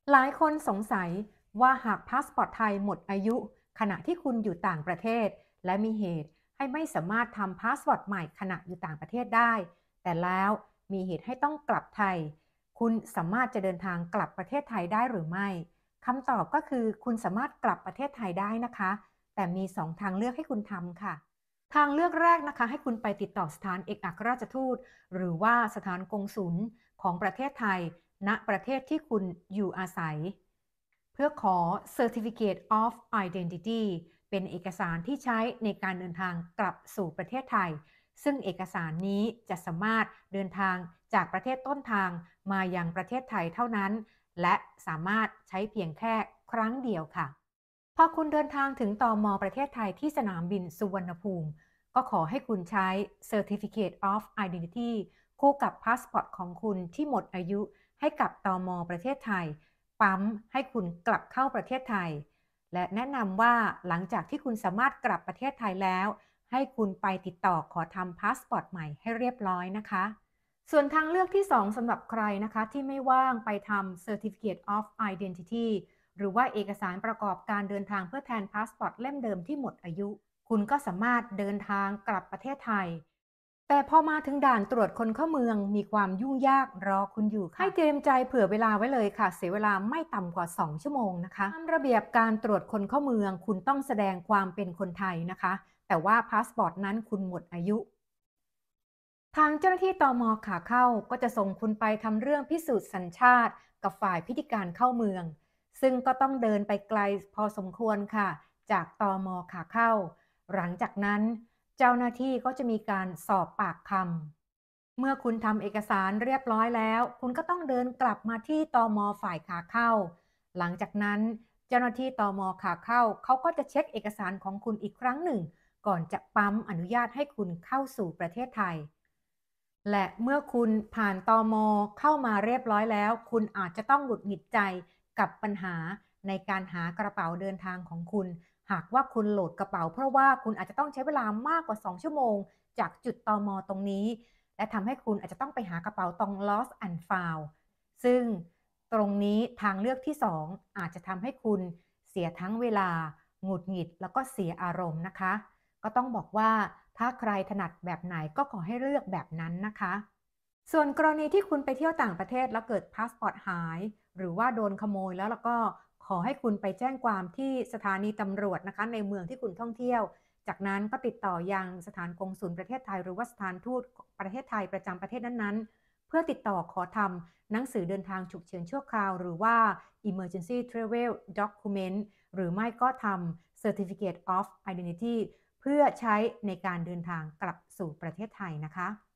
หลายคนสงสัยว่าหากพาสปอร์ตไทยหมดอายุขณะที่คุณอยู่ต่างประเทศและมีเหตุให้ไม่สามารถทำพาสปอร์ตใหม่ขณะอยู่ต่างประเทศได้แต่แล้วมีเหตุให้ต้องกลับไทยคุณสามารถจะเดินทางกลับประเทศไทยได้หรือไม่คำตอบก็คือคุณสามารถกลับประเทศไทยได้นะคะแต่มี2ทางเลือกให้คุณทำค่ะทางเลือกแรกนะคะให้คุณไปติดต่อสถานเอกอัครราชทูตหรือว่าสถานกงสุลของประเทศไทย ณประเทศที่คุณอยู่อาศัยเพื่อขอ Certificate of Identity เป็นเอกสารที่ใช้ในการเดินทางกลับสู่ประเทศไทยซึ่งเอกสารนี้จะสามารถเดินทางจากประเทศต้นทางมายังประเทศไทยเท่านั้นและสามารถใช้เพียงแค่ครั้งเดียวค่ะพอคุณเดินทางถึงตม.ประเทศไทยที่สนามบินสุวรรณภูมิก็ขอให้คุณใช้ Certificate of Identity คู่กับพาสปอร์ตของคุณที่หมดอายุ ให้กับตม.ประเทศไทยปั๊มให้คุณกลับเข้าประเทศไทยและแนะนำว่าหลังจากที่คุณสามารถกลับประเทศไทยแล้วให้คุณไปติดต่อขอทำพาสปอร์ตใหม่ให้เรียบร้อยนะคะส่วนทางเลือกที่2สำหรับใครนะคะที่ไม่ว่างไปทำ Certificate of Identity หรือว่าเอกสารประกอบการเดินทางเพื่อแทนพาสปอร์ตเล่มเดิมที่หมดอายุคุณก็สามารถเดินทางกลับประเทศไทย แต่พอมาถึงด่านตรวจคนเข้าเมืองมีความยุ่งยากรอคุณอยู่ค่ะให้เตรียมใจเผื่อเวลาไว้เลยค่ะเสียเวลาไม่ต่ำกว่า2ชั่วโมงนะคะตามระเบียบการตรวจคนเข้าเมืองคุณต้องแสดงความเป็นคนไทยนะคะแต่ว่าพาสปอร์ตนั้นคุณหมดอายุทางเจ้าหน้าที่ตมขาเข้าก็จะส่งคุณไปทำเรื่องพิสูจน์สัญชาติกับฝ่ายพิธีการเข้าเมืองซึ่งก็ต้องเดินไปไกลพอสมควรค่ะจากตมขาเข้าหลังจากนั้น เจ้าหน้าที่ก็จะมีการสอบปากคำเมื่อคุณทำเอกสารเรียบร้อยแล้วคุณก็ต้องเดินกลับมาที่ตมฝ่ายขาเข้าหลังจากนั้นเจ้าหน้าที่ตมขาเข้าเขาก็จะเช็คเอกสารของคุณอีกครั้งหนึ่งก่อนจะปั๊มอนุญาตให้คุณเข้าสู่ประเทศไทยและเมื่อคุณผ่านตมเข้ามาเรียบร้อยแล้วคุณอาจจะต้องหงุดหงิดใจกับปัญหาในการหากระเป๋าเดินทางของคุณ หากว่าคุณโหลดกระเป๋าเพราะว่าคุณอาจจะต้องใช้เวลามากกว่า2ชั่วโมงจากจุดตมตรงนี้และทำให้คุณอาจจะต้องไปหากระเป๋าตรง Lost and Found ซึ่งตรงนี้ทางเลือกที่2อาจจะทำให้คุณเสียทั้งเวลาหงุดหงิดแล้วก็เสียอารมณ์นะคะก็ต้องบอกว่าถ้าใครถนัดแบบไหนก็ขอให้เลือกแบบนั้นนะคะส่วนกรณีที่คุณไปเที่ยวต่างประเทศแล้วเกิดพาสปอร์ตหายหรือว่าโดนขโมยแล้วก็ ขอให้คุณไปแจ้งความที่สถานีตำรวจนะคะในเมืองที่คุณท่องเที่ยว จากนั้นก็ติดต่อยังสถานกงสุลประเทศไทยหรือว่าสถานทูตประเทศไทยประจำประเทศนั้นๆเพื่อติดต่อขอทำหนังสือเดินทางฉุกเฉินชั่วคราวหรือว่า Emergency Travel Document หรือไม่ก็ทำ Certificate of Identity เพื่อใช้ในการเดินทางกลับสู่ประเทศไทยนะคะ